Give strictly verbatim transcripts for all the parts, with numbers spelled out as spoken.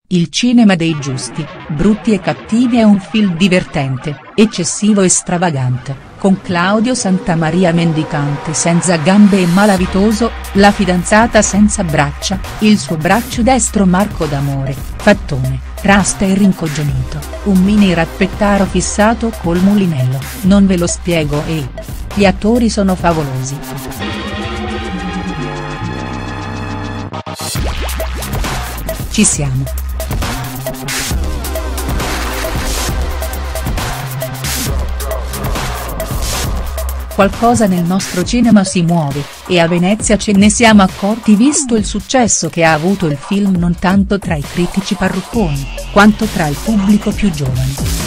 Il cinema dei giusti, brutti e cattivi è un film divertente, eccessivo e stravagante, con Claudio Santamaria mendicante senza gambe e malavitoso, la fidanzata senza braccia, il suo braccio destro Marco d'amore, fattone, rasta e rincoglionito, un mini rappettaro fissato col mulinello, non ve lo spiego e. Gli attori sono favolosi. Ci siamo. Qualcosa nel nostro cinema si muove, e a Venezia ce ne siamo accorti visto il successo che ha avuto il film non tanto tra i critici parrucconi, quanto tra il pubblico più giovane.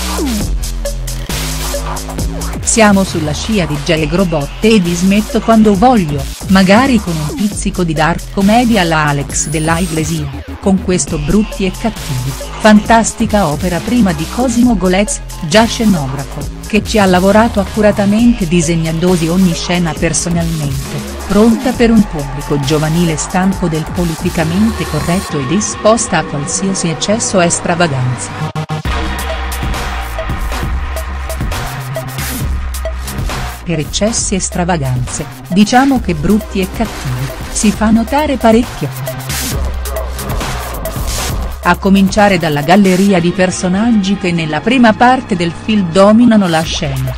Siamo sulla scia di J-Gro botte e di smetto quando voglio, magari con un pizzico di dark commedia alla Alex della Iglesia, con questo Brutti e cattivi, fantastica opera prima di Cosimo Golez, già scenografo, che ci ha lavorato accuratamente disegnandosi ogni scena personalmente, pronta per un pubblico giovanile stanco del politicamente corretto e disposta a qualsiasi eccesso e stravaganza. Per eccessi e stravaganze, diciamo che Brutti e cattivi, si fa notare parecchio. A cominciare dalla galleria di personaggi che nella prima parte del film dominano la scena.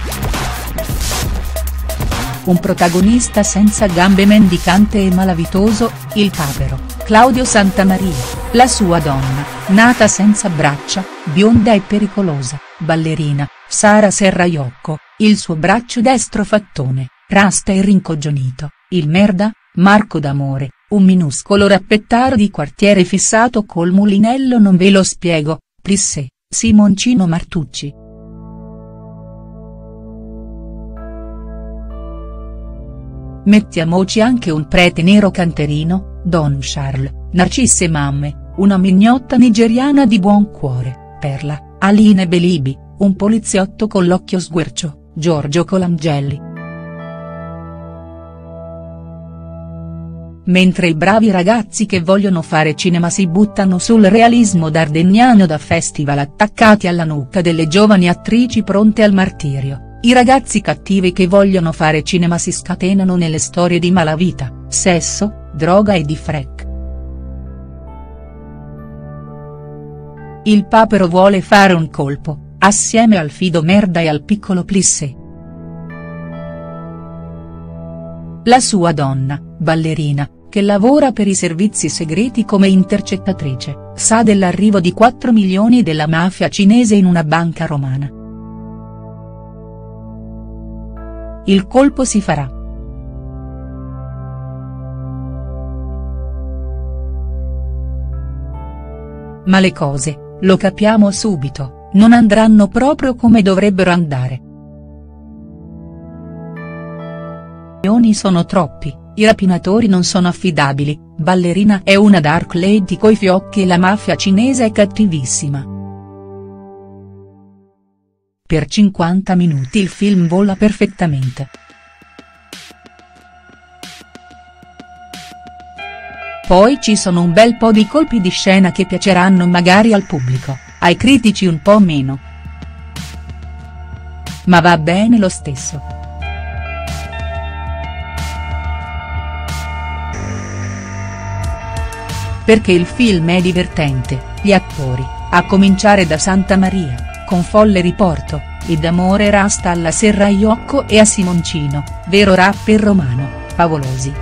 Un protagonista senza gambe mendicante e malavitoso, il papero, Claudio Santamaria, la sua donna, nata senza braccia, bionda e pericolosa, ballerina, Sara Serraiocco, il suo braccio destro fattone, rasta e rincoglionito, il merda, Marco d'amore, un minuscolo rappettaro di quartiere fissato col mulinello non ve lo spiego, Plissé, Simoncino Martucci. Mettiamoci anche un prete nero canterino, Don Charles, Narcisse Mamme, una mignotta nigeriana di buon cuore, Perla, Aline Belibi, un poliziotto con l'occhio sguercio, Giorgio Colangelli. Mentre i bravi ragazzi che vogliono fare cinema si buttano sul realismo dardenniano da festival attaccati alla nuca delle giovani attrici pronte al martirio, i ragazzi cattivi che vogliono fare cinema si scatenano nelle storie di malavita, sesso, droga e di frack. Il papero vuole fare un colpo, assieme al fido merda e al piccolo Plissé. La sua donna, ballerina, che lavora per i servizi segreti come intercettatrice, sa dell'arrivo di quattro milioni della mafia cinese in una banca romana. Il colpo si farà. Ma le cose, lo capiamo subito, non andranno proprio come dovrebbero andare. I milioni sono troppi, i rapinatori non sono affidabili, ballerina è una dark lady coi fiocchi e la mafia cinese è cattivissima. Per cinquanta minuti il film vola perfettamente. Poi ci sono un bel po' di colpi di scena che piaceranno magari al pubblico, ai critici un po' meno. Ma va bene lo stesso. Perché il film è divertente, gli attori, a cominciare da Santamaria, con folle riporto, e d'amore rasta alla Serraiocco e a Simoncino, vero rapper romano, favolosi.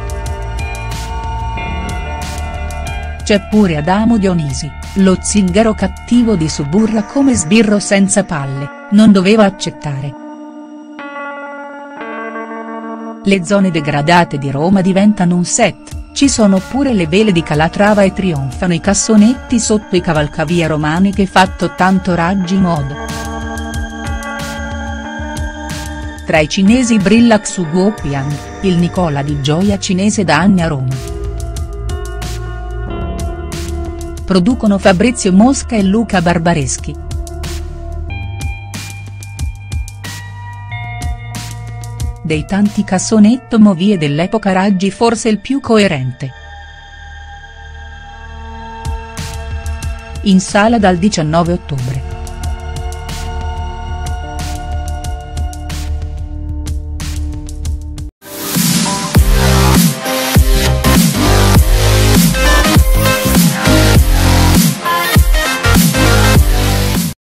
C'è pure Adamo Dionisi, lo zingaro cattivo di Suburra come sbirro senza palle, non doveva accettare. Le zone degradate di Roma diventano un set. Ci sono pure le vele di Calatrava e trionfano i cassonetti sotto i cavalcavia romani che fatto tanto raggi modo. Tra i cinesi brilla Xu Guoqiang, il Nicola di Gioia cinese da anni a Roma. Producono Fabrizio Mosca e Luca Barbareschi. Dei tanti cassonetto movie dell'epoca Raggi forse il più coerente. in sala dal diciannove ottobre.